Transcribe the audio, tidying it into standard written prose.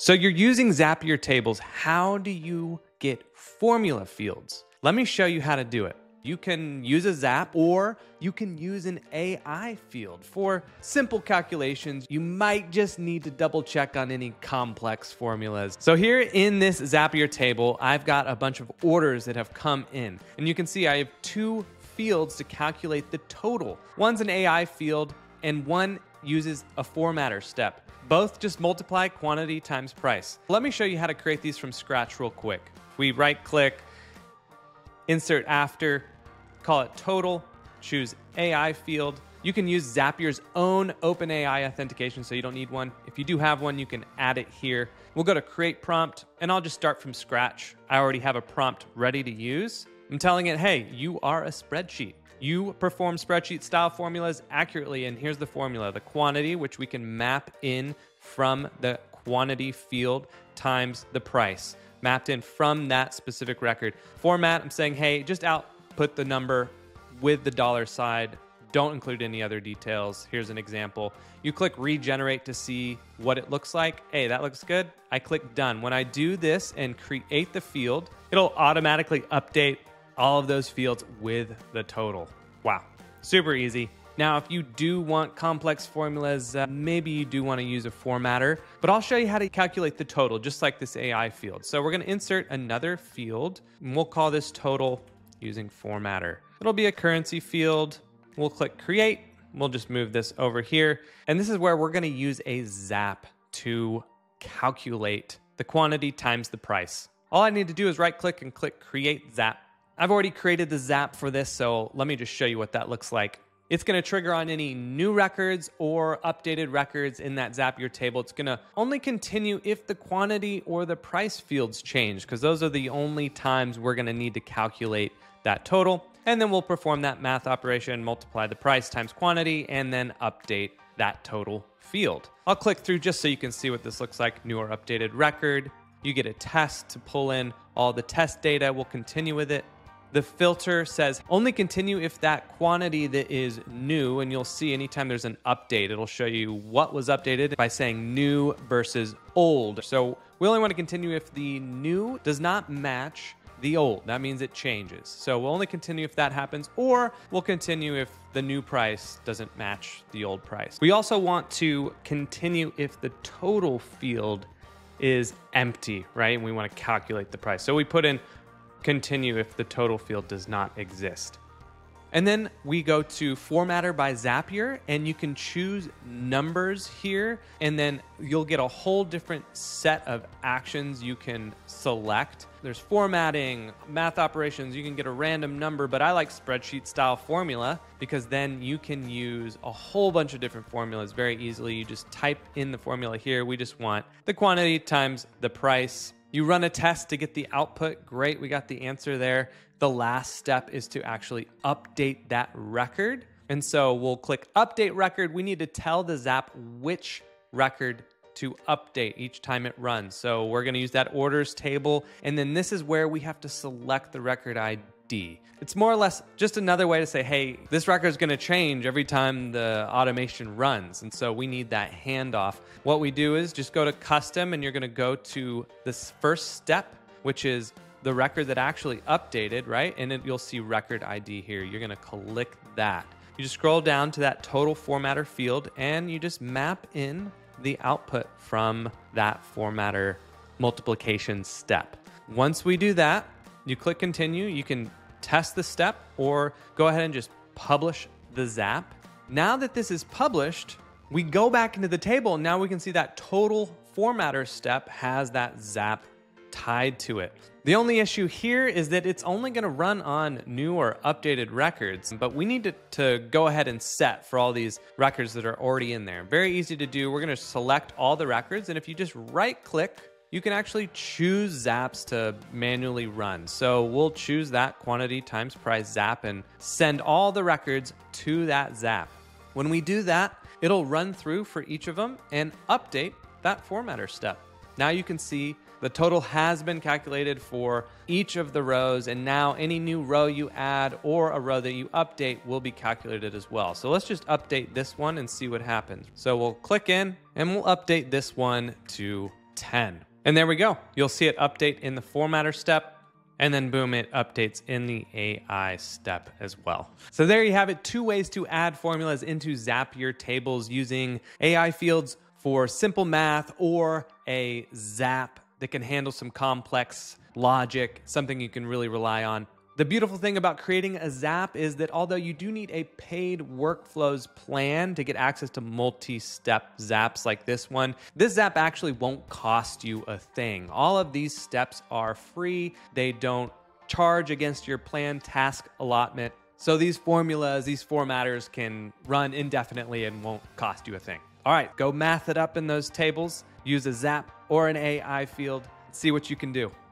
So you're using Zapier Tables. How do you get formula fields? Let me show you how to do it. You can use a Zap or you can use an AI field. For simple calculations, you might just need to double check on any complex formulas. So here in this Zapier table, I've got a bunch of orders that have come in. And you can see I have two fields to calculate the total. One's an AI field and one uses a formatter step. Both just multiply quantity times price. Let me show you how to create these from scratch real quick. We right click, insert after, call it total, choose AI field. You can use Zapier's own OpenAI authentication, so you don't need one. If you do have one, you can add it here. We'll go to create prompt, and I'll just start from scratch. I already have a prompt ready to use. I'm telling it, hey, you are a spreadsheet. You perform spreadsheet style formulas accurately, and here's the formula. The quantity, which we can map in from the quantity field, times the price, mapped in from that specific record. Format, I'm saying, hey, just output the number with the dollar side. Don't include any other details. Here's an example. You click regenerate to see what it looks like. Hey, that looks good. I click done. When I do this and create the field, it'll automatically update all of those fields with the total. Wow, super easy. Now, if you do want complex formulas, maybe you do want to use a formatter, but I'll show you how to calculate the total, just like this AI field. So we're going to insert another field, and we'll call this total using formatter. It'll be a currency field. We'll click create. We'll just move this over here. And this is where we're going to use a Zap to calculate the quantity times the price. All I need to do is right click and click create Zap. I've already created the Zap for this, so let me just show you what that looks like. It's going to trigger on any new records or updated records in that Zapier table. It's going to only continue if the quantity or the price fields change, because those are the only times we're going to need to calculate that total. And then we'll perform that math operation, multiply the price times quantity, and then update that total field. I'll click through just so you can see what this looks like. New or updated record. You get a test to pull in all the test data. We'll continue with it. The filter says only continue if that quantity that is new, and you'll see anytime there's an update, it'll show you what was updated by saying new versus old. So we only want to continue if the new does not match the old. That means it changes. So we'll only continue if that happens, or we'll continue if the new price doesn't match the old price. We also want to continue if the total field is empty, right? And we want to calculate the price. So we put in continue if the total field does not exist. And then we go to Formatter by Zapier, and you can choose numbers here, and then you'll get a whole different set of actions you can select. There's formatting, math operations, you can get a random number, but I like spreadsheet style formula because then you can use a whole bunch of different formulas very easily. You just type in the formula here. We just want the quantity times the price. You run a test to get the output. Great, we got the answer there. The last step is to actually update that record. And so we'll click update record. We need to tell the Zap which record to update each time it runs. So we're gonna use that orders table. And then this is where we have to select the record ID. It's more or less just another way to say, hey, this record is gonna change every time the automation runs. And so we need that handoff. What we do is just go to custom, and you're gonna go to this first step, which is the record that actually updated, right? And then you'll see record ID here. You're gonna click that. You just scroll down to that total formatter field, and you just map in the output from that formatter multiplication step. Once we do that, you click continue. You can test the step or go ahead and just publish the Zap. Now that this is published, we go back into the table, and now we can see that total formatter step has that Zap tied to it. The only issue here is that it's only going to run on new or updated records, but we need to go ahead and set for all these records that are already in there. Very easy to do. We're going to select all the records, and if you just right click, you can actually choose Zaps to manually run. So we'll choose that quantity times price Zap and send all the records to that Zap. When we do that, it'll run through for each of them and update that formatter step. Now you can see the total has been calculated for each of the rows, and now any new row you add or a row that you update will be calculated as well. So let's just update this one and see what happens. So we'll click in and we'll update this one to 10. And there we go. You'll see it update in the formatter step, and then boom, it updates in the AI step as well. So there you have it, 2 ways to add formulas into Zapier Tables using AI fields for simple math or a Zap that can handle some complex logic, something you can really rely on. The beautiful thing about creating a Zap is that although you do need a paid workflows plan to get access to multi-step Zaps like this one, this Zap actually won't cost you a thing. All of these steps are free. They don't charge against your plan task allotment. So these formulas, these formatters can run indefinitely and won't cost you a thing. All right, go math it up in those tables. Use a Zap or an AI field. See what you can do.